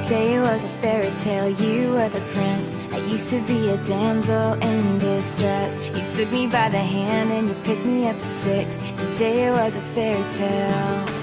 Today was a fairy tale, you were the prince. I used to be a damsel in distress. You took me by the hand and you picked me up at 6. Today was a fairy tale.